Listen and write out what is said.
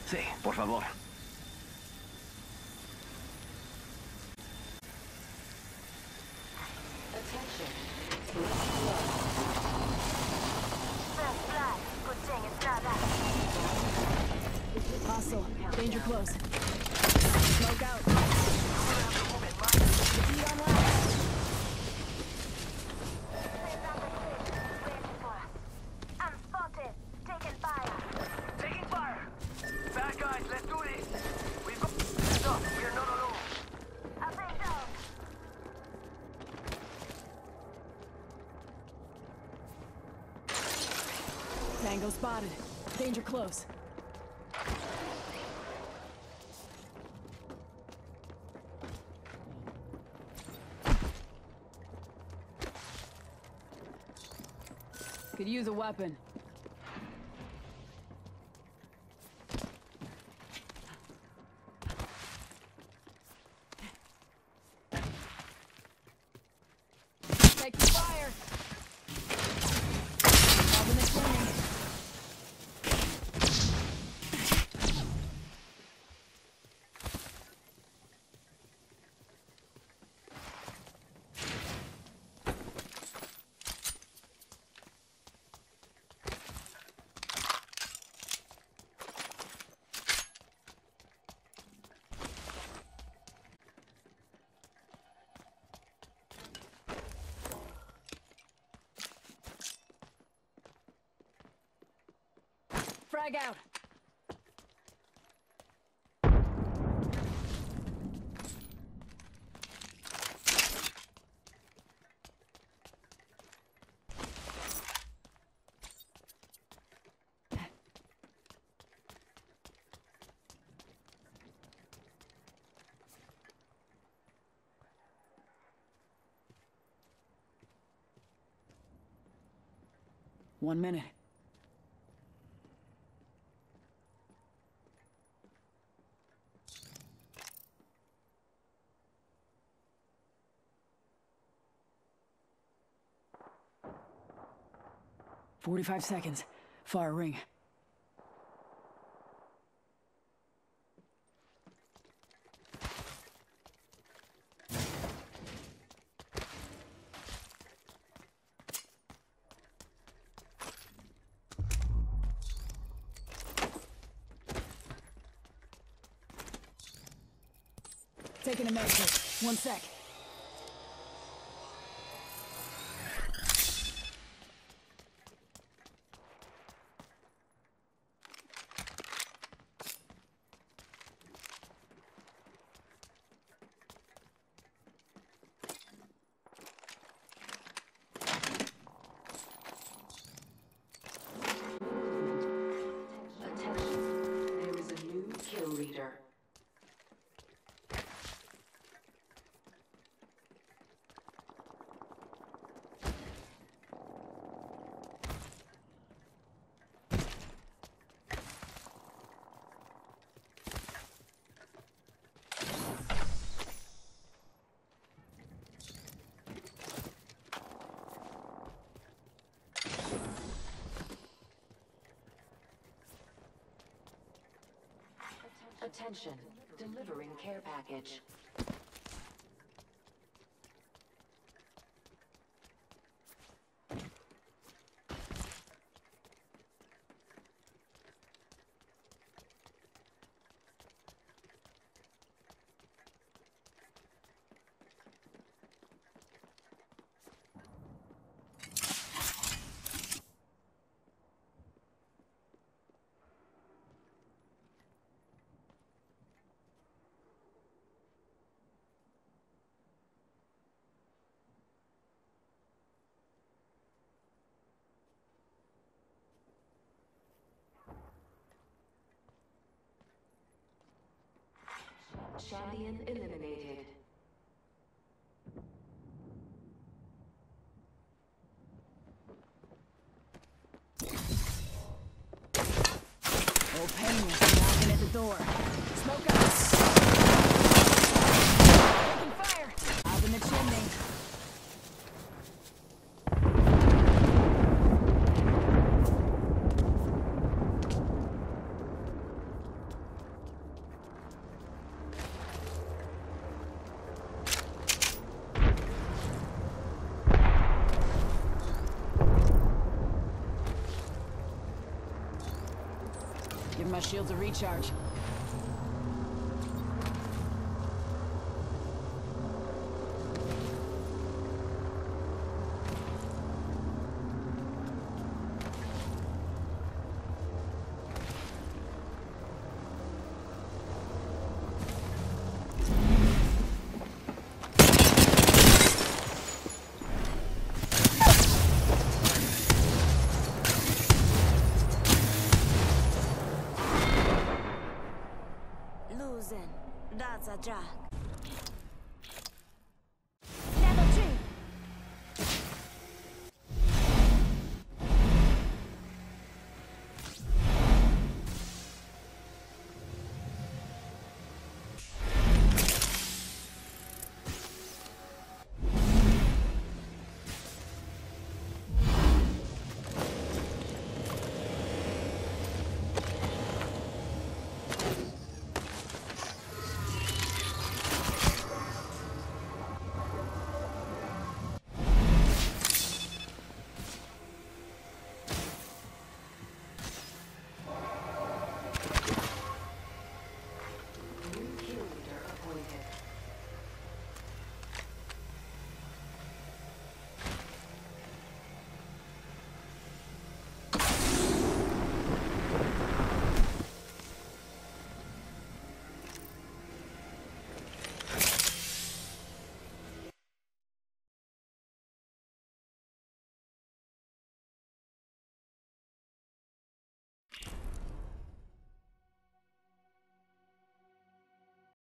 Sí, por favor. Attention. First blood. Good thing it's not us. Hostile. Danger close. Smoke out. Defeat on left. Waiting for us. I'm spotted. Taking fire. Taking fire! Bad guys, let's do this! We've got... Stop, we're not alone. Up and down. Tango spotted. Danger close. Could use a weapon. Taking fire. Problem is winning. Frag out. One minute. "45 seconds. Far ring." Taking a med kit. 1 sec. Attention. There is a new kill leader. Attention. Delivering care package. Champion eliminated. Old Penguin's knocking at the door. Smoke out. Taking fire. Up in the chimney. Give my shields a recharge. Losing. That's a jack.